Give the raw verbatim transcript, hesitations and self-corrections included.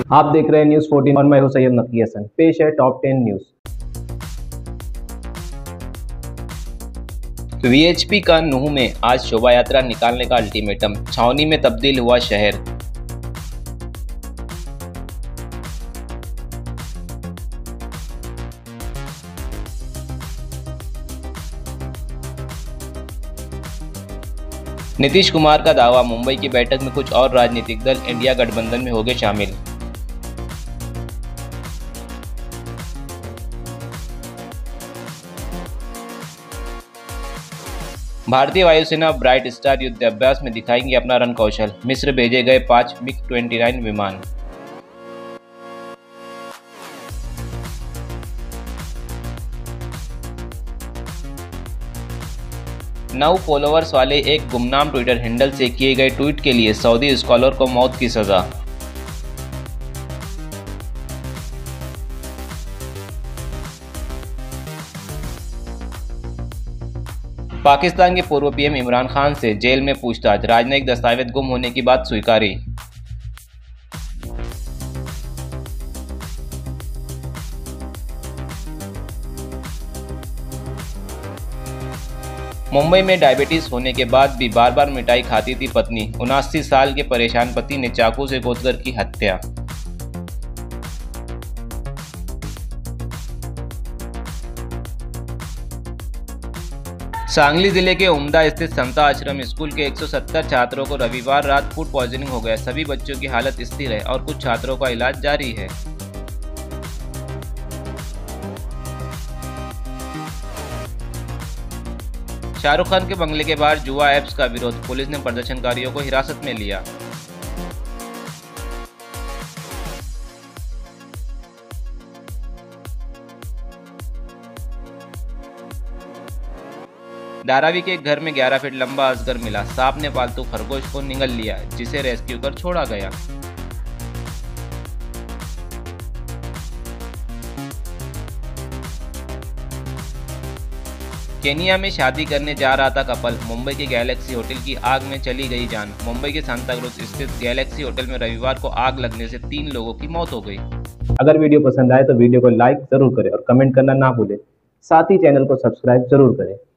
आप देख रहे हैं न्यूज़ फोर्टीन और मैं हूं सैयद नकी हसन। पेश है टॉप टेन न्यूज़। वीएचपी का नूह में आज शोभा यात्रा निकालने का अल्टीमेटम, छावनी में तब्दील हुआ शहर। नीतीश कुमार का दावा, मुंबई की बैठक में कुछ और राजनीतिक दल इंडिया गठबंधन में होंगे शामिल। भारतीय वायुसेना ब्राइट स्टार युद्धाभ्यास में दिखाएंगे अपना रण कौशल, मिस्र भेजे गए पांच मिग उनतीस विमान। नौ फॉलोअर्स वाले एक गुमनाम ट्विटर हैंडल से किए गए ट्वीट के लिए सऊदी स्कॉलर को मौत की सजा। पाकिस्तान के पूर्व पीएम इमरान खान से जेल में पूछताछ, राजनयिक दस्तावेज गुम होने की बात स्वीकारी। मुंबई में डायबिटीज होने के बाद भी बार बार मिठाई खाती थी पत्नी, उनासी साल के परेशान पति ने चाकू से गोदकर की हत्या। सांगली जिले के उमदा स्थित समता आश्रम स्कूल के एक सौ सत्तर छात्रों को रविवार रात फूड पॉइजनिंग हो गया। सभी बच्चों की हालत स्थिर है और कुछ छात्रों का इलाज जारी है। शाहरुख खान के बंगले के बाहर जुआ ऐप्स का विरोध, पुलिस ने प्रदर्शनकारियों को हिरासत में लिया। धारावी के एक घर में ग्यारह फीट लंबा अजगर मिला। सांप ने पालतू खरगोश को निगल लिया, जिसे रेस्क्यू कर छोड़ा गया। केनिया में शादी करने जा रहा था कपल, मुंबई के गैलेक्सी होटल की आग में चली गई जान। मुंबई के सांताक्रूज स्थित गैलेक्सी होटल में रविवार को आग लगने से तीन लोगों की मौत हो गई। अगर वीडियो पसंद आए तो वीडियो को लाइक जरूर करें और कमेंट करना ना भूलें। साथ ही चैनल को सब्सक्राइब जरूर करें।